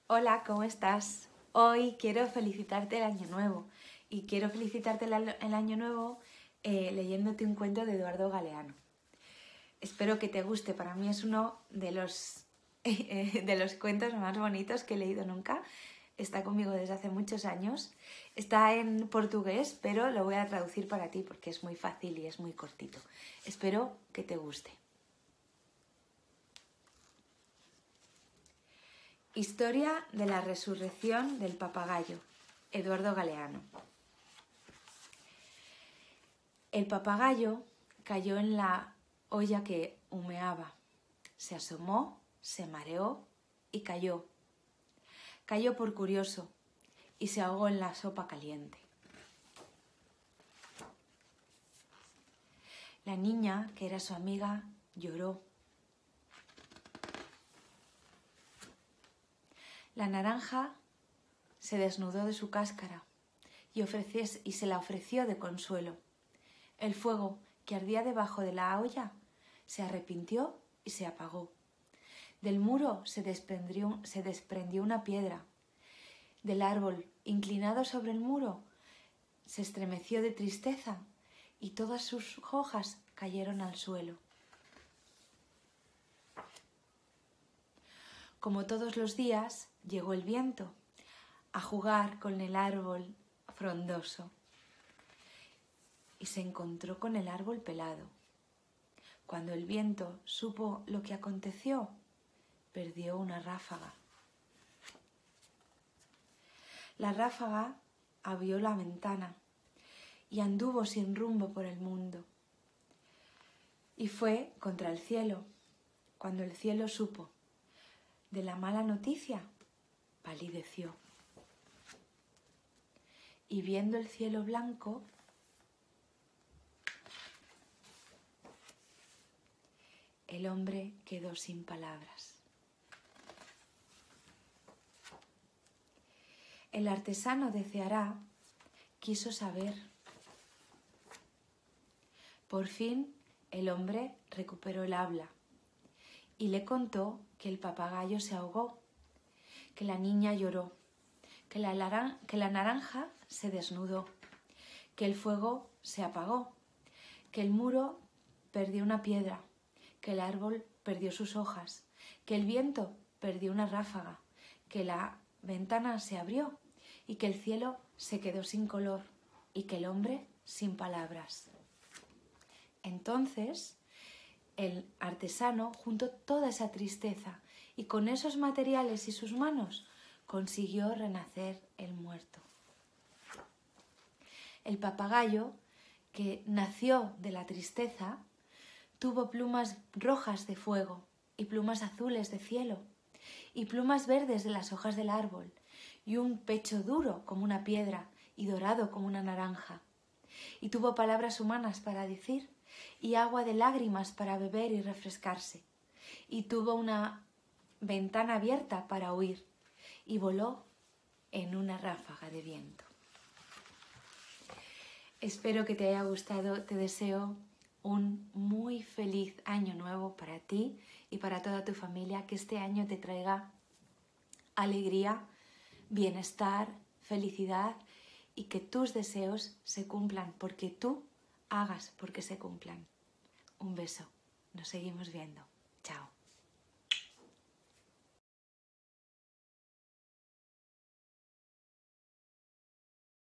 Hola, ¿cómo estás? Hoy quiero felicitarte el año nuevo y quiero felicitarte el año nuevo leyéndote un cuento de Eduardo Galeano. Espero que te guste, para mí es uno de los cuentos más bonitos que he leído nunca. Está conmigo desde hace muchos años. Está en portugués, pero lo voy a traducir para ti porque es muy fácil y es muy cortito. Espero que te guste. Historia de la resurrección del papagayo, Eduardo Galeano. El papagayo cayó en la olla que humeaba. Se asomó, se mareó y cayó. Cayó por curioso y se ahogó en la sopa caliente. La niña, que era su amiga, lloró. La naranja se desnudó de su cáscara y se la ofreció de consuelo. El fuego que ardía debajo de la olla se arrepintió y se apagó. Del muro se desprendió una piedra. Del árbol, inclinado sobre el muro, se estremeció de tristeza y todas sus hojas cayeron al suelo. Como todos los días, llegó el viento a jugar con el árbol frondoso y se encontró con el árbol pelado. Cuando el viento supo lo que aconteció, perdió una ráfaga. La ráfaga abrió la ventana y anduvo sin rumbo por el mundo. Y fue contra el cielo. Cuando el cielo supo de la mala noticia, palideció. Y viendo el cielo blanco, el hombre quedó sin palabras. El artesano de Ceará quiso saber. Por fin el hombre recuperó el habla y le contó que el papagayo se ahogó, que la niña lloró, que la naranja se desnudó, que el fuego se apagó, que el muro perdió una piedra, que el árbol perdió sus hojas, que el viento perdió una ráfaga, que la ventana se abrió y que el cielo se quedó sin color y que el hombre sin palabras. Entonces el artesano juntó toda esa tristeza y con esos materiales y sus manos consiguió renacer el muerto. El papagayo, que nació de la tristeza, tuvo plumas rojas de fuego y plumas azules de cielo y plumas verdes de las hojas del árbol y un pecho duro como una piedra y dorado como una naranja. Y tuvo palabras humanas para decir y agua de lágrimas para beber y refrescarse. Y tuvo una ventana abierta para huir y voló en una ráfaga de viento. Espero que te haya gustado, te deseo un muy feliz año nuevo para ti y para toda tu familia, que este año te traiga alegría, bienestar, felicidad y que tus deseos se cumplan porque tú hagas porque se cumplan. Un beso, nos seguimos viendo. Chao.